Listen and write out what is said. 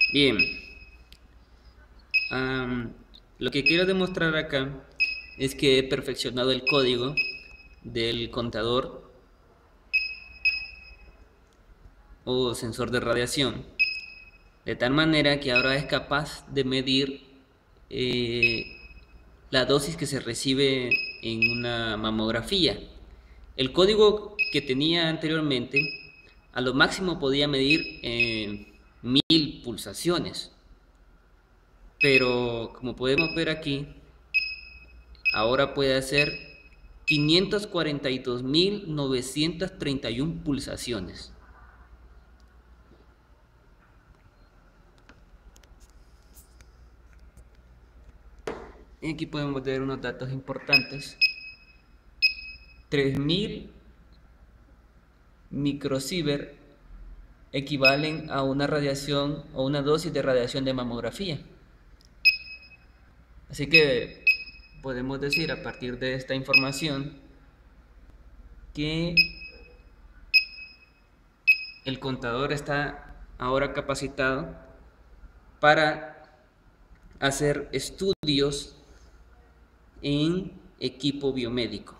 Bien, lo que quiero demostrar acá es que he perfeccionado el código del contador o sensor de radiación, de tal manera que ahora es capaz de medir eh, la dosis que se recibe en una mamografía. El código que tenía anteriormente a lo máximo podía medir 1000 pulsaciones, pero como podemos ver aquí, ahora puede hacer 542.931 pulsaciones. Y aquí podemos ver unos datos importantes. 3000 microsievert equivalen a una radiación o una dosis de radiación de mamografía. Así que podemos decir a partir de esta información que el contador está ahora capacitado para hacer estudios en equipo biomédico.